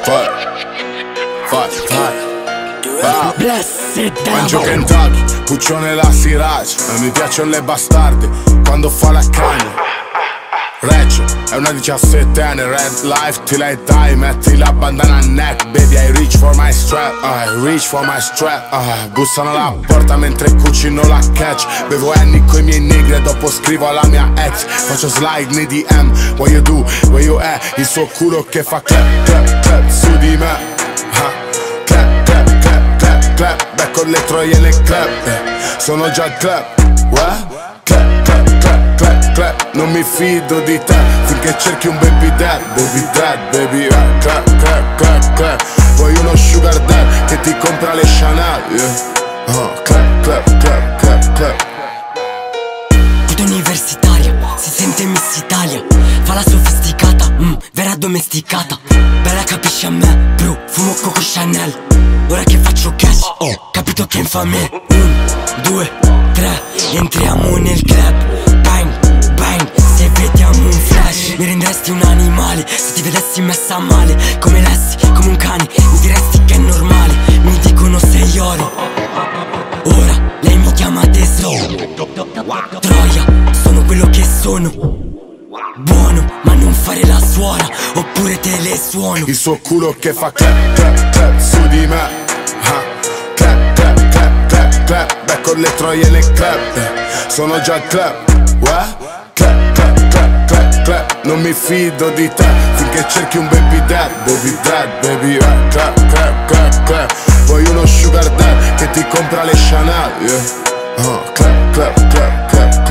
Mangio Kentucky, Puccione la Sriracha. Mi piacciono le bastarde quando fa la cagna. Reggio, è una 17enne, red life till I die. Metti la bandana al neck, baby, I reach for my strap, I reach for my strap. Bussano alla porta mentre cucino la catch. Bevo Henny coi miei negri e dopo scrivo alla mia ex. Faccio slide nei DM, what you do, where you at. Il suo culo che fa clap, clap, clap su di me. Clap, clap, clap, clap, clap. Becco le troie nel club, sono già al club. What? Clap, clap, clap, clap, clap. Non mi fido di te finché cerchi un baby dad, baby dad, baby clap, clap, clap, clap. Vuoi uno sugar dad che ti compra le Chanel, yeah. Clap, clap, clap, clap, clap. Puta universitaria, si sente Miss Italia. Fa la sofisticata, vera domesticata. Bella capisci a me, bro, fumo Coco Chanel. Ora che faccio cash, capito che infame. 1, 2, 3, entriamo nel club. Bang, bang, se vediamo un flash. Mi renderesti un animale se ti vedessi messa male. Come lessi, come un cane, mi diresti che è normale. Mi dicono sei oro. Ora, lei mi chiama tesoro. Troia, sono quello che sono. Buono, ma non fare la suora, oppure te le suono. Il suo culo che fa clap, clap, clap su di me. Clap, clap, clap, clap, clap. Becco le troie nel club, sono già al club. What? Clap, clap, clap, clap, clap. Non mi fido di te finché cerchi un baby dad, baby dad, baby clap, clap, clap, clap. Vuoi uno sugar dad che ti compra le Chanel, yeah. Clap, clap, clap, clap.